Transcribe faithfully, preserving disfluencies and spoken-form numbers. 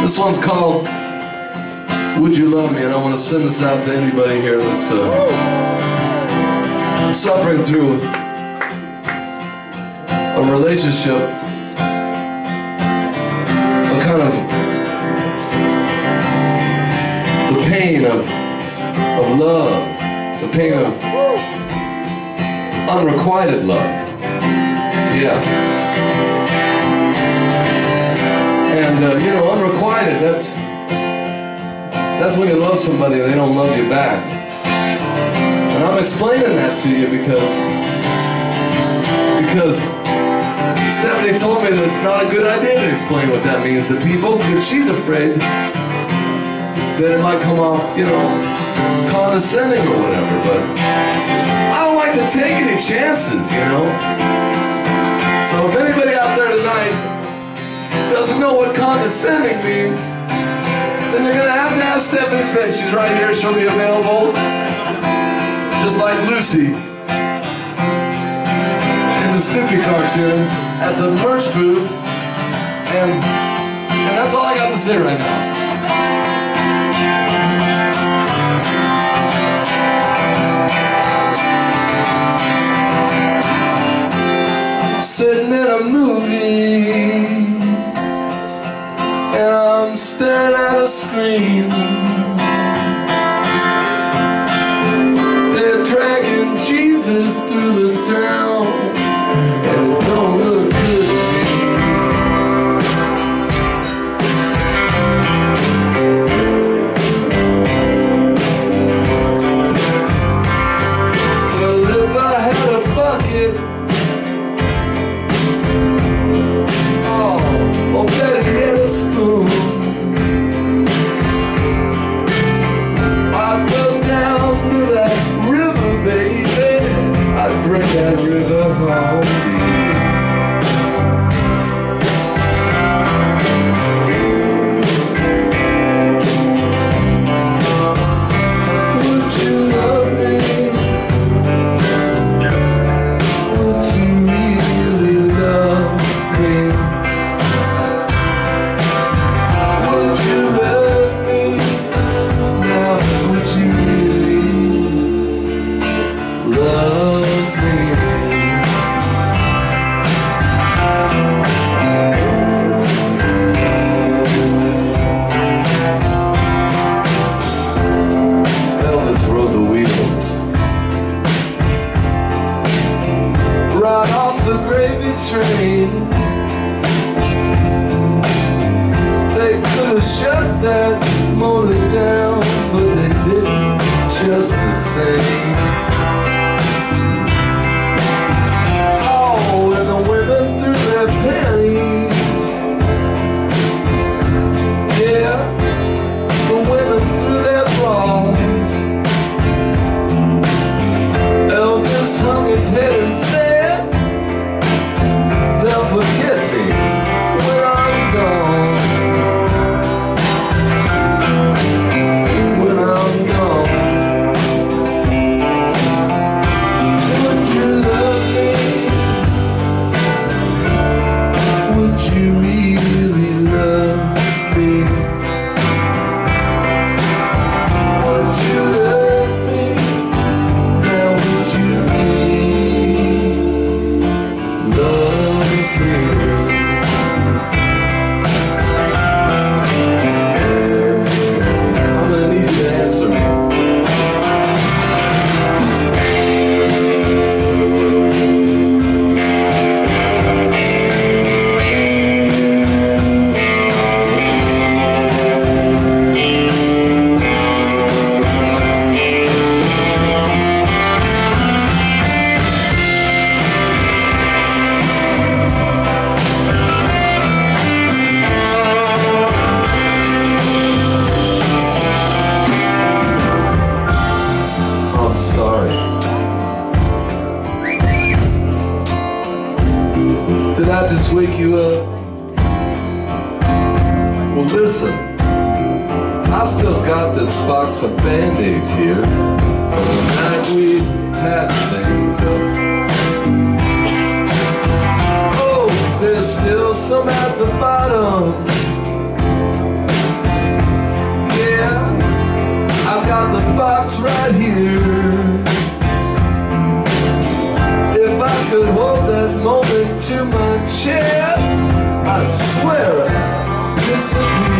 This one's called Would You Love Me? And I want to send this out to anybody here that's uh, suffering through a relationship, a kind of the pain of, of love, the pain of unrequited love. Yeah. And uh, you know, unrequited, that's that's when you love somebody and they don't love you back. And I'm explaining that to you because because Stephanie told me that it's not a good idea to explain what that means to people, because she's afraid that it might come off, you know, condescending or whatever. But I don't like to take any chances, you know. So if anybody out there tonight doesn't know what condescending means, then you're gonna have to ask Stephanie Finn. She's right here, she'll be available. Just like Lucy in the Snoopy cartoon at the merch booth. And, and that's all I got to say right now. Sitting in a movie and I'm staring at a screen. They're dragging Jesus through the town and it don't look good to me. Well, if I had a bucket, oh, better get a spoon, I'd go down to that river, baby. I'd bring that river home to you. Would you love me? Would you really love me? Train. They could have shut that motor down, but they didn't, just the same. Oh, and the women threw their panties. Yeah, the women threw their bras. Elvis hung his head and said, they'll forget me when I'm gone. When I'm gone. Would you love me? Would you really love me? Would you love me? Now would you really love me? I'm gonna need you to answer me. Did I just wake you up? Well, listen, I still got this box of Band-Aids here from the night we patched things up. Oh, there's still some at the bottom. starts right here. If I could hold that moment to my chest, I swear I'd disappear.